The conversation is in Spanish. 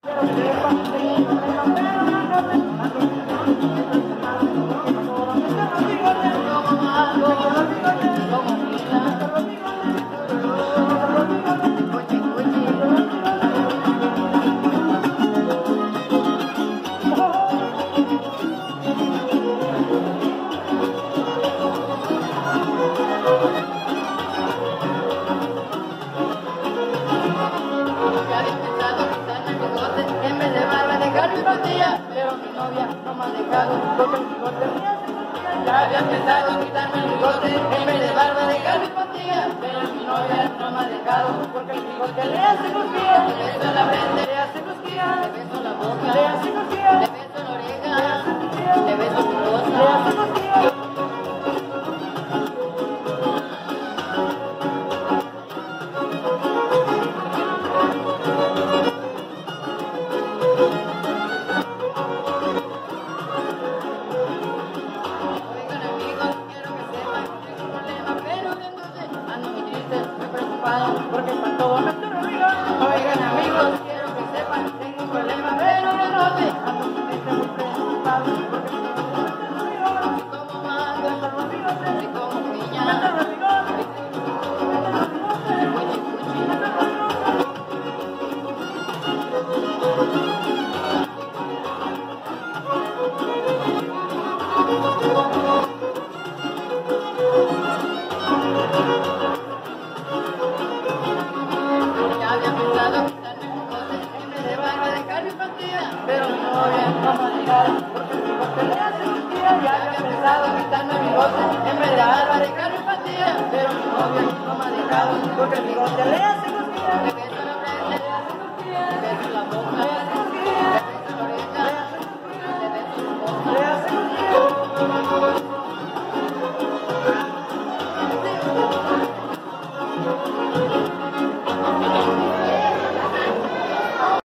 Pero mi novia no me ha dejado porque el bigote ya había pensado quitarme el bigote en vez de barba dejar mi pastilla, pero mi novia no me ha dejado porque el bigote le hace cosquillas, le beso la frente, le hace cosquillas, le beso la boca, le hace cosquillas, le beso la oreja, le hace cosquillas, le beso su cosa, le hace cosquillas. Porque para todo me estoy olvidando. Oigan amigos, quiero que sepan, tengo un problema, pero no lo sé. Ando muy preocupado, porque si como mango, si como piña, pero mi novia no me ha dejado porque el bigote le hace cosquillas. Ya había pensado quitarme el bigote en vez de barba dejar mi pastilla, pero mi novia no me ha dejado porque el bigote le hace cosquillas.